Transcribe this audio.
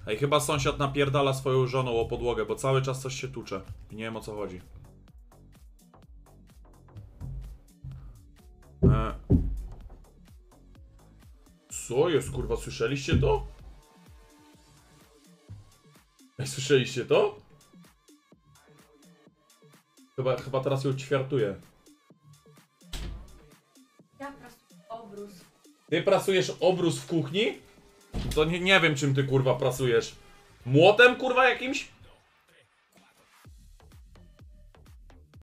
Ej, chyba sąsiad napierdala swoją żoną o podłogę, bo cały czas coś się tucze. I nie wiem, o co chodzi. Co jest, kurwa, słyszeliście to? Ej, słyszeliście to? Chyba teraz ją ćwiartuję. Ja pracuję obrus. Ty prasujesz obrus w kuchni? To nie wiem, czym ty, kurwa, prasujesz. Młotem, kurwa, jakimś?